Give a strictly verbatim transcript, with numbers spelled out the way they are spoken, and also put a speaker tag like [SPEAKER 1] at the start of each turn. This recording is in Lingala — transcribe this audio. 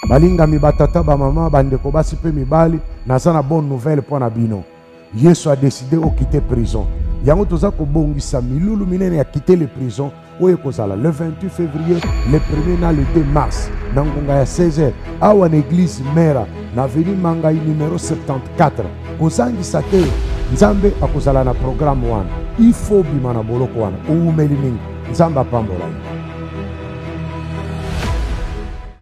[SPEAKER 1] balingami batata ba mama bandeko basi pe mibali naza na bonne nouvelle pour na bino. Yesu a décidé de quitter prison. Yango toza ko bongisa milulu minene ya quitter les prisons oye kozala le vingt-huit février, le premier na le deux mars na ngonga ya seize heures awa na église Mera na avenue Mangai numéro soixante-quatorze. Kozangisa te Nzambe akozala na programme wana. Il faut bima na boloko wana. Oumeli mingi Nzamba pambola.